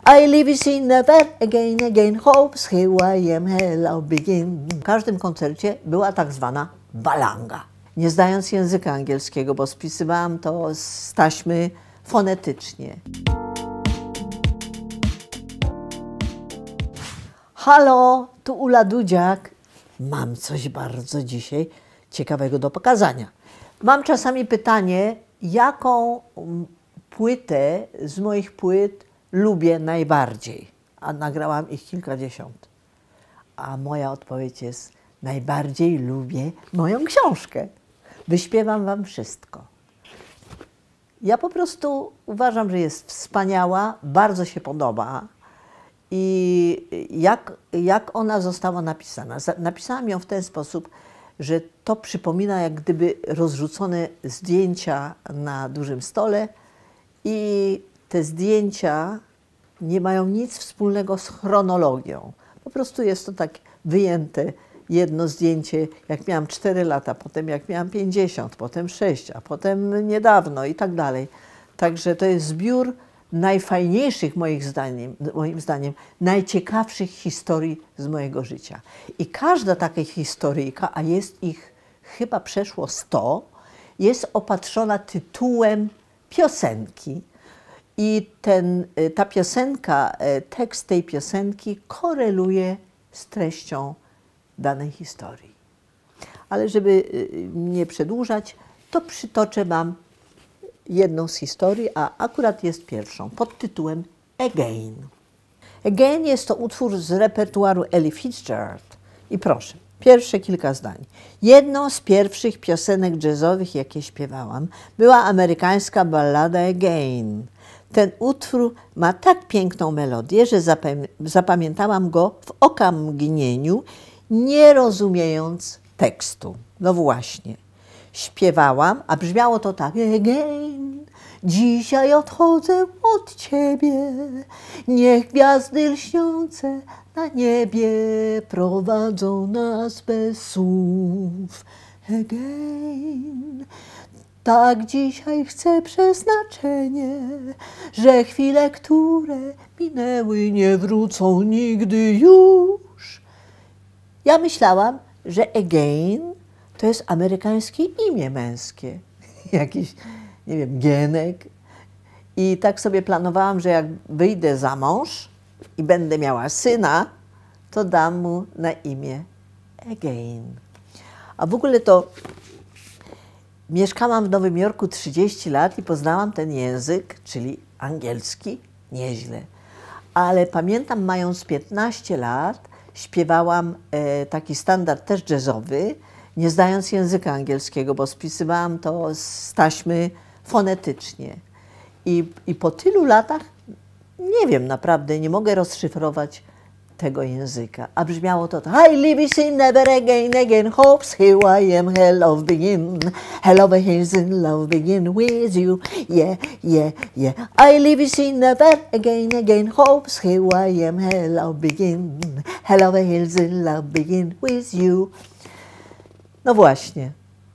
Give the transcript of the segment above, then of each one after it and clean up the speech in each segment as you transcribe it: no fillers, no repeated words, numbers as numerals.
I live in never again, again, hopes, here I am, hello, begin. W każdym koncercie była tak zwana balanga. Nie znając języka angielskiego, bo spisywałam to z taśmy fonetycznie. Halo, tu Ula Dudziak. Mam coś bardzo dzisiaj ciekawego do pokazania. Mam czasami pytanie, jaką płytę z moich płyt lubię najbardziej. A nagrałam ich kilkadziesiąt. A moja odpowiedź jest, najbardziej lubię moją książkę. Wyśpiewam wam wszystko. Ja po prostu uważam, że jest wspaniała, bardzo się podoba. I jak ona została napisana? Napisałam ją w ten sposób, że to przypomina jak gdyby rozrzucone zdjęcia na dużym stole i te zdjęcia nie mają nic wspólnego z chronologią. Po prostu jest to tak wyjęte jedno zdjęcie, jak miałam 4 lata, potem jak miałam 50, potem 6, a potem niedawno i tak dalej. Także to jest zbiór najfajniejszych moim zdaniem, najciekawszych historii z mojego życia. I każda taka historyjka, a jest ich chyba przeszło 100, jest opatrzona tytułem piosenki. I ta piosenka, tekst tej piosenki koreluje z treścią danej historii. Ale żeby nie przedłużać, to przytoczę wam jedną z historii, a akurat jest pierwszą, pod tytułem Again. Again jest to utwór z repertuaru Ella Fitzgerald. I proszę, pierwsze kilka zdań. Jedną z pierwszych piosenek jazzowych, jakie śpiewałam, była amerykańska ballada Again. Ten utwór ma tak piękną melodię, że zapamiętałam go w okamgnieniu, nie rozumiejąc tekstu. No właśnie. Śpiewałam, a brzmiało to tak. Again, dzisiaj odchodzę od ciebie, niech gwiazdy lśniące na niebie prowadzą nas bez słów. Again, tak dzisiaj chcę przeznaczenie, że chwile, które minęły, nie wrócą nigdy już. Ja myślałam, że Again to jest amerykańskie imię męskie. Jakiś, nie wiem, Gienek. I tak sobie planowałam, że jak wyjdę za mąż i będę miała syna, to dam mu na imię Again. A w ogóle to mieszkałam w Nowym Jorku 30 lat i poznałam ten język, czyli angielski, nieźle. Ale pamiętam, mając 15 lat, śpiewałam taki standard też jazzowy, nie znając języka angielskiego, bo spisywałam to z taśmy fonetycznie. I po tylu latach, nie wiem, naprawdę nie mogę rozszyfrować tego języka. A brzmiało to tak. I live in never again, again, hopes, here I am, hello, begin. Hello, here's in love, begin with you. Yeah, yeah, yeah. I live in never again, again, hopes, here I am, hello, begin. Hello, here's in love, begin with you. No właśnie.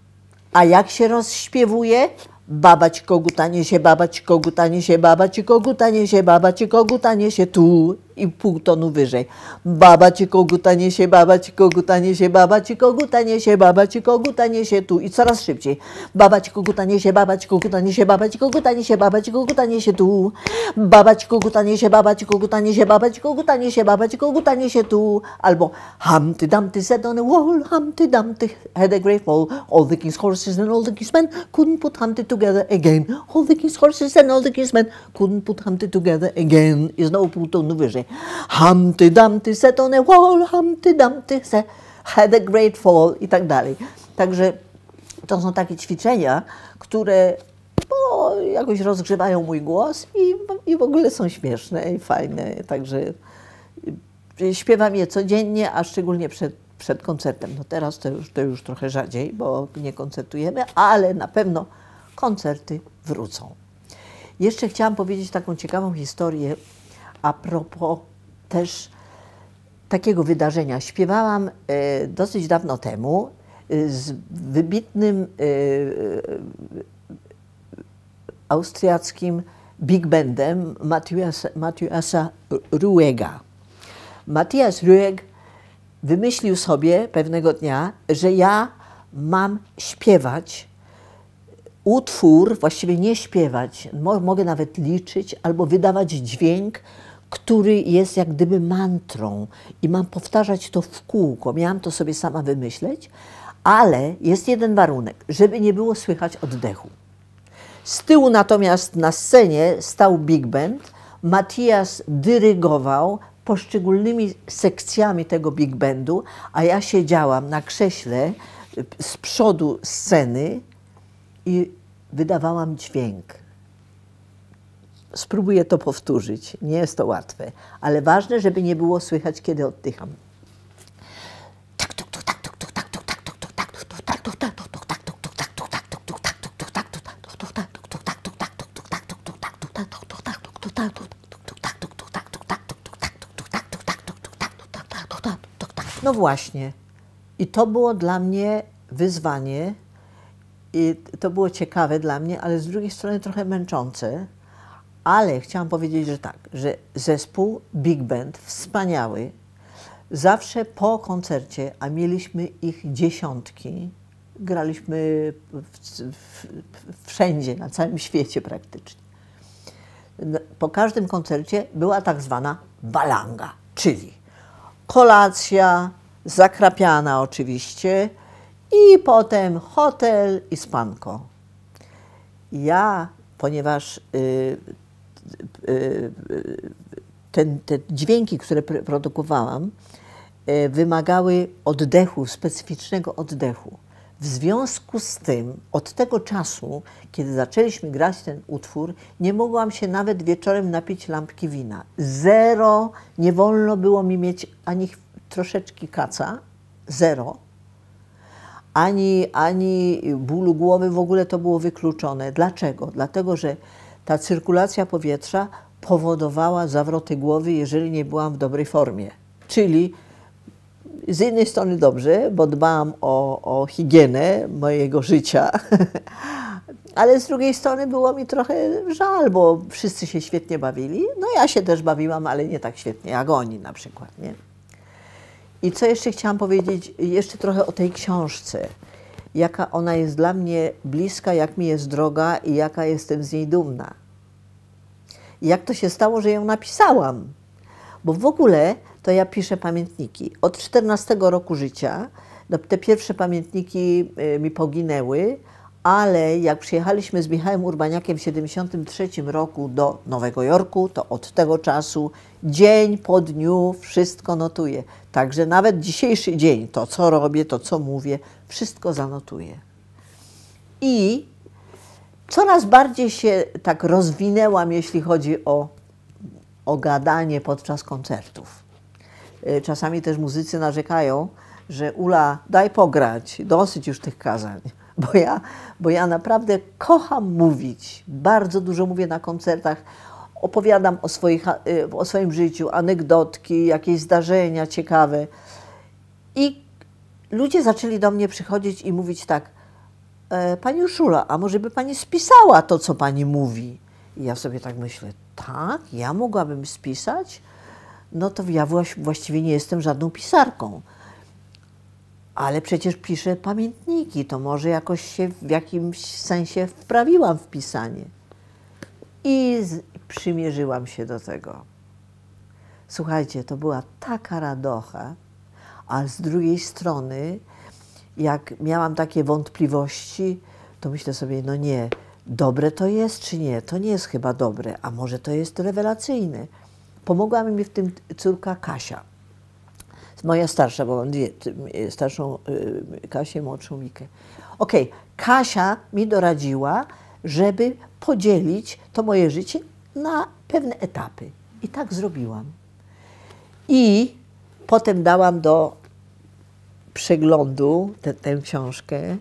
A jak się rozśpiewuje? Baba ci kogutanie się, baba ci kogutanie się, baba ci kogutanie się, baba ci kogutanie się tu i pół tonu wyżej. Baba ci kogutanie się, baba ci kogutanie się, baba ci kogutanie się, baba ci kogutanie się tu i coraz szybciej. Baba ci kogutanie się, baba ci kogutanie się, baba ci kogutanie się, baba ci kogutanie się tu. Baba ci kogutanie się, baba ci kogutanie się, baba ci kogutanie się, baba ci kogutanie się tu. Albo Humpty Dumpty sat on a wall, Humpty Dumpty had a great fall. All the king's horses and all the king's men couldn't put Humpty together again. All the king's horses and all the king's men couldn't put Humpty together again. I znowu pół tonu wyżej. Humpty Dumpty sat on a wall, Humpty Dumpty had a great fall i tak dalej. Także to są takie ćwiczenia, które jakoś rozgrzewają mój głos i w ogóle są śmieszne i fajne. Także śpiewam je codziennie, a szczególnie przed koncertem. No teraz to już trochę rzadziej, bo nie koncertujemy, ale na pewno koncerty wrócą. Jeszcze chciałam powiedzieć taką ciekawą historię a propos też takiego wydarzenia. Śpiewałam dosyć dawno temu z wybitnym austriackim big bandem Mathiasa Ruega. Matthias Rueg wymyślił sobie pewnego dnia, że ja mam śpiewać utwór, właściwie nie śpiewać, mogę nawet liczyć albo wydawać dźwięk, który jest jak gdyby mantrą i mam powtarzać to w kółko. Miałam to sobie sama wymyśleć, ale jest jeden warunek, żeby nie było słychać oddechu. Z tyłu natomiast na scenie stał big band, Matthias dyrygował poszczególnymi sekcjami tego big bandu, a ja siedziałam na krześle z przodu sceny i wydawałam dźwięk. Spróbuję to powtórzyć. Nie jest to łatwe, ale ważne, żeby nie było słychać, kiedy oddycham. No właśnie. I to było dla mnie wyzwanie i to było ciekawe dla mnie, ale z drugiej strony trochę męczące. Ale chciałam powiedzieć, że tak, że zespół Big Band wspaniały, zawsze po koncercie, a mieliśmy ich dziesiątki, graliśmy wszędzie, na całym świecie praktycznie. Po każdym koncercie była tak zwana balanga, czyli kolacja, zakrapiana oczywiście i potem hotel i spanko. Ja, ponieważ te dźwięki, które produkowałam, wymagały oddechu, specyficznego oddechu. W związku z tym, od tego czasu, kiedy zaczęliśmy grać ten utwór, nie mogłam się nawet wieczorem napić lampki wina. Zero, nie wolno było mi mieć ani troszeczki kaca, zero. Ani bólu głowy, w ogóle to było wykluczone. Dlaczego? Dlatego, że ta cyrkulacja powietrza powodowała zawroty głowy, jeżeli nie byłam w dobrej formie. Czyli z jednej strony dobrze, bo dbałam o higienę mojego życia, ale z drugiej strony było mi trochę żal, bo wszyscy się świetnie bawili. No ja się też bawiłam, ale nie tak świetnie jak oni na przykład, nie? I co jeszcze chciałam powiedzieć, jeszcze trochę o tej książce. Jaka ona jest dla mnie bliska, jak mi jest droga i jaka jestem z niej dumna. I jak to się stało, że ją napisałam? Bo w ogóle to ja piszę pamiętniki. Od 14 roku życia, no, te pierwsze pamiętniki mi poginęły, ale jak przyjechaliśmy z Michałem Urbaniakiem w 1973 roku do Nowego Jorku, to od tego czasu dzień po dniu wszystko notuję. Także nawet dzisiejszy dzień, to co robię, to co mówię, wszystko zanotuję. I coraz bardziej się tak rozwinęłam, jeśli chodzi o gadanie podczas koncertów. Czasami też muzycy narzekają, że Ula, daj pograć, dosyć już tych kazań. Bo ja naprawdę kocham mówić. Bardzo dużo mówię na koncertach. Opowiadam o swoim życiu, anegdotki, jakieś zdarzenia ciekawe. I ludzie zaczęli do mnie przychodzić i mówić tak: Pani Urszula, a może by Pani spisała to, co Pani mówi? I ja sobie tak myślę, tak, ja mogłabym spisać? No to ja właściwie nie jestem żadną pisarką. Ale przecież piszę pamiętniki, to może jakoś się w jakimś sensie wprawiłam w pisanie. I przymierzyłam się do tego. Słuchajcie, to była taka radocha, a z drugiej strony, jak miałam takie wątpliwości, to myślę sobie, no nie, dobre to jest czy nie? To nie jest chyba dobre, a może to jest rewelacyjne. Pomogła mi w tym córka Kasia. Moja starsza, bo mam dwie, starszą Kasię, młodszą Mikę. Okej, Kasia mi doradziła, żeby podzielić to moje życie na pewne etapy. I tak zrobiłam. I potem dałam do przeglądu tę książkę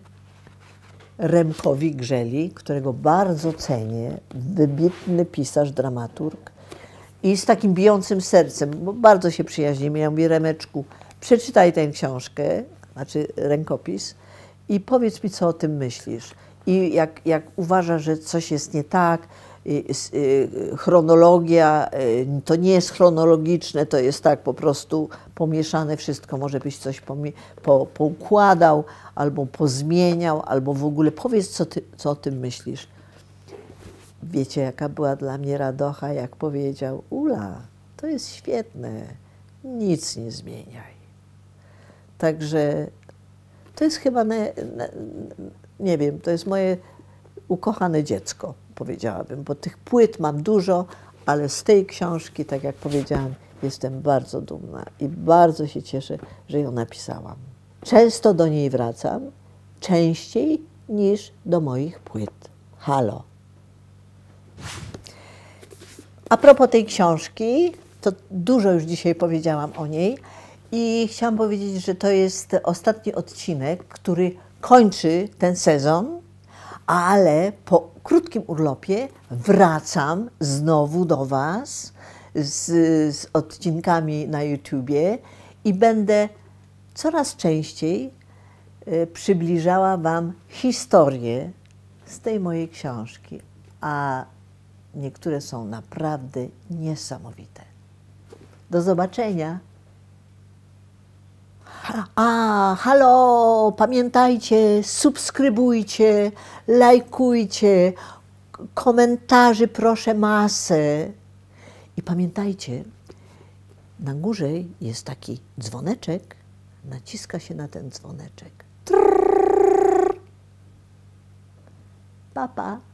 Remkowi Grzeli, którego bardzo cenię, wybitny pisarz, dramaturg. I z takim bijącym sercem, bo bardzo się przyjaźnimy, ja mówię: Remeczku, przeczytaj tę książkę, znaczy rękopis, i powiedz mi, co o tym myślisz. I jak uważasz, że coś jest nie tak, chronologia, to nie jest chronologiczne, to jest tak po prostu pomieszane wszystko. Może byś coś poukładał, albo pozmieniał, albo w ogóle powiedz, co o tym myślisz. Wiecie, jaka była dla mnie radocha, jak powiedział: Ula, to jest świetne, nic nie zmieniaj. Także to jest chyba, nie wiem, to jest moje ukochane dziecko, powiedziałabym, bo tych płyt mam dużo, ale z tej książki, tak jak powiedziałam, jestem bardzo dumna i bardzo się cieszę, że ją napisałam. Często do niej wracam, częściej niż do moich płyt. Halo. A propos tej książki, to dużo już dzisiaj powiedziałam o niej i chciałam powiedzieć, że to jest ostatni odcinek, który kończy ten sezon, ale po krótkim urlopie wracam znowu do Was z odcinkami na YouTubie i będę coraz częściej przybliżała Wam historię z tej mojej książki, a niektóre są naprawdę niesamowite. Do zobaczenia. Halo, pamiętajcie, subskrybujcie, lajkujcie, komentarzy proszę masę. I pamiętajcie, na górze jest taki dzwoneczek, naciska się na ten dzwoneczek. Trrr. Pa, pa.